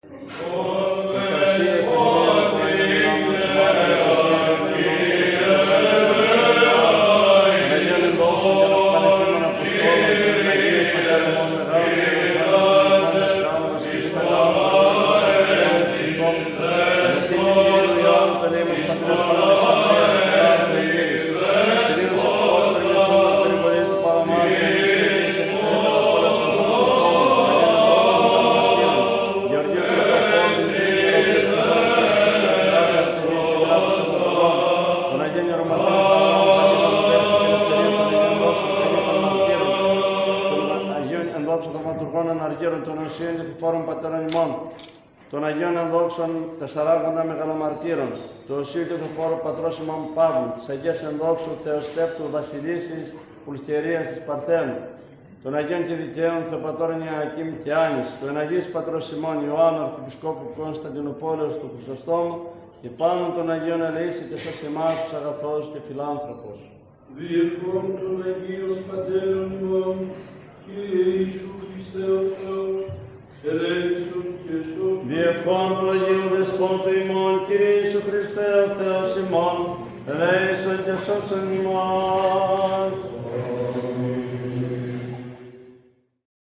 των Αγίων Ενδόξων τεσσαράγοντα μεγαλομαρτύρων, του Οσίου και του Φόρου Πατρός ημών Παύλου, της Αγίας Ενδόξου Θεοστέπτου Βασιλίσσης Πουλχερίας της Παρθένου, των Αγίων και Δικαίων Θεοπατώρων Ιακήμ και Άνης, του Εναγής Πατρός ημών Ιωάννου Αρχιεπισκόπου Κωνσταντινούπολεως του Χρυσοστόμου, και πάνω των Αγίων ελεήσει και σας εμάς τους αγαθός και φιλάνθρωπος. Διευχών των Αγίων Πατέρων ημών, Κύριε Ιησού Χριστέ ο Θεός, ελέησον και σώθον. Διευχών του Αγίου Δεσπότου ημών, Κύριε Ιησού Χριστέ ο Θεός ημών, ελέησον και σώθον ημών.